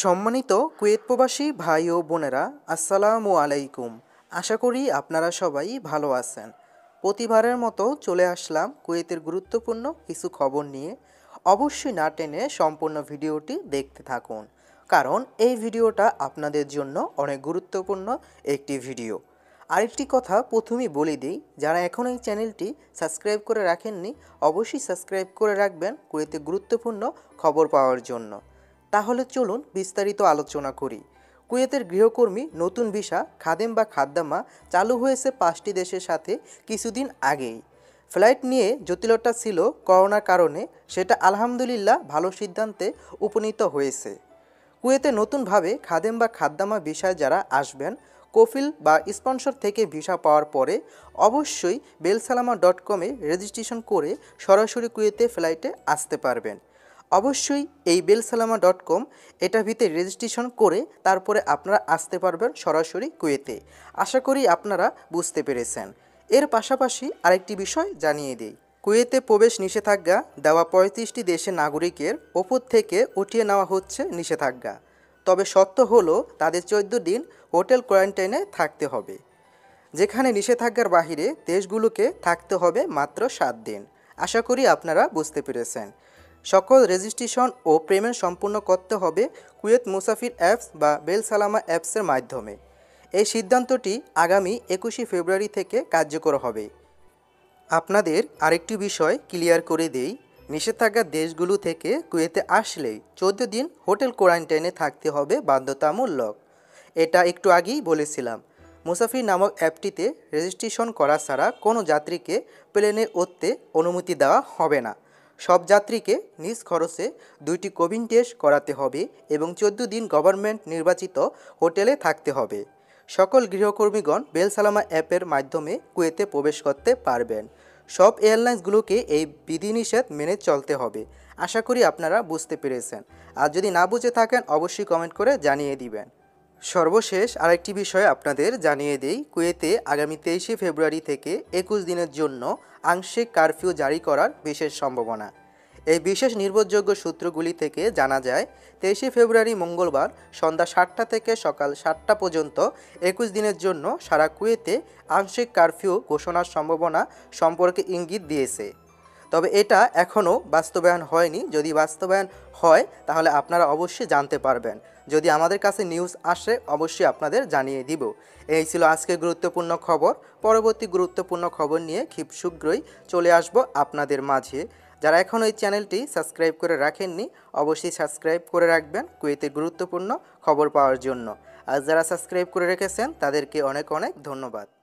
সম্মানিত কুয়েত প্রবাসী ভাই ও বোনেরা, আসসালামু আলাইকুম। আশা করি আপনারা সবাই ভালো আছেন। প্রতিবারের মতো চলে আসলাম কুয়েতের গুরুত্বপূর্ণ কিছু খবর নিয়ে। অবশ্যই না টেনে সম্পূর্ণ ভিডিওটি দেখতে থাকুন, কারণ এই ভিডিওটা আপনাদের জন্য অনেক গুরুত্বপূর্ণ একটি ভিডিও। আরেকটি কথা প্রথমেই বলে দিই, যারা এখনও এই চ্যানেলটি সাবস্ক্রাইব করে রাখেননি অবশ্যই সাবস্ক্রাইব করে রাখবেন কুয়েতের গুরুত্বপূর্ণ খবর পাওয়ার জন্য। তাহলে চলুন বিস্তারিত আলোচনা করি। কুয়েতের গৃহকর্মী নতুন ভিসা খাদেম বা খাদ্দামা চালু হয়েছে 5টি দেশের সাথে কিছুদিন আগেই। ফ্লাইট নিয়ে জটিলতা ছিল করোনার কারণে, সেটা আলহামদুলিল্লাহ ভালো সিদ্ধান্তে উপনীত হয়েছে। কুয়েতে নতুনভাবে খাদেম বা খাদ্দামা ভিসায় যারা আসবেন, কফিল বা স্পন্সর থেকে ভিসা পাওয়ার পরে অবশ্যই belsalama.com-এ রেজিস্ট্রেশন করে সরাসরি কুয়েতে ফ্লাইটে আসতে পারবেন। অবশ্যই এই belsalama.com এটার ভিতরে রেজিস্ট্রেশন করে তারপরে আপনারা আসতে পারবেন সরাসরি কুয়েতে। আশা করি আপনারা বুঝতে পেরেছেন। এর পাশাপাশি আরেকটি বিষয় জানিয়ে দিই, কুয়েতে প্রবেশ নিষেধাজ্ঞা দেওয়া 35টি দেশের নাগরিকের ওপর থেকে উঠিয়ে নেওয়া হচ্ছে নিষেধাজ্ঞা। তবে শর্ত হলো তাদের 14 দিন হোটেল কোয়ারেন্টাইনে থাকতে হবে, যেখানে নিষেধাজ্ঞার বাহিরে দেশগুলোকে থাকতে হবে মাত্র 7 দিন। আশা করি আপনারা বুঝতে পেরেছেন। সকল রেজিস্ট্রেশন ও পেমেন্ট সম্পূর্ণ করতে হবে কুয়েত মুসাফির অ্যাপস বা বেলসালামা অ্যাপসের মাধ্যমে। এই সিদ্ধান্তটি আগামী 21 ফেব্রুয়ারি থেকে কার্যকর হবে। আপনাদের আরেকটি বিষয় ক্লিয়ার করে দেই, নিষেধাজ্ঞার দেশগুলো থেকে কুয়েতে আসলেই 14 দিন হোটেল কোয়ারেন্টাইনে থাকতে হবে বাধ্যতামূলক। এটা একটু আগেই বলেছিলাম। মুসাফির নামক অ্যাপটিতে রেজিস্ট্রেশন করা ছাড়া কোনো যাত্রীকে প্লেনে উঠতে অনুমতি দেওয়া হবে না। সব যাত্রীকে নিজ খরচে 2টি কোভিড টেস্ট করাতে হবে এবং 14 দিন গভর্নমেন্ট নির্বাচিত হোটেলে থাকতে হবে। সকল গৃহকর্মীগণ বেলসালামা অ্যাপের মাধ্যমে কুয়েতে প্রবেশ করতে পারবেন। সব এয়ারলাইন্সগুলোকে এই বিধিনিষেধ মেনে চলতে হবে। আশা করি আপনারা বুঝতে পেরেছেন। আর যদি না বুঝে থাকেন অবশ্যই কমেন্ট করে জানিয়ে দিবেন। সর্বশেষ আরেকটি বিষয় আপনাদের জানিয়ে দেই, কুয়েতে আগামী 23 ফেব্রুয়ারি থেকে 21 দিনের জন্য আংশিক কারফিউ জারি করার বিশেষ সম্ভাবনা। এই বিশেষ নির্ভরযোগ্য সূত্রগুলি থেকে জানা যায়, 23 ফেব্রুয়ারি মঙ্গলবার সন্ধ্যা 7টা থেকে সকাল 7টা পর্যন্ত 21 দিনের জন্য সারা কুয়েতে আংশিক কারফিউ ঘোষণার সম্ভাবনা সম্পর্কে ইঙ্গিত দিয়েছে। তবে এটা এখনও বাস্তবায়ন হয়নি। যদি বাস্তবায়ন হয় তাহলে আপনারা অবশ্যই জানতে পারবেন। যদি আমাদের কাছে নিউজ আসে অবশ্যই আপনাদের জানিয়ে দিব। এই ছিল আজকের গুরুত্বপূর্ণ খবর। পরবর্তী গুরুত্বপূর্ণ খবর নিয়ে খুব শীঘ্রই চলে আসব আপনাদের মাঝে। যারা এখনও এই চ্যানেলটি সাবস্ক্রাইব করে রাখেননি অবশ্যই সাবস্ক্রাইব করে রাখবেন কুয়েতের গুরুত্বপূর্ণ খবর পাওয়ার জন্য। আর যারা সাবস্ক্রাইব করে রেখেছেন তাদেরকে অনেক অনেক ধন্যবাদ।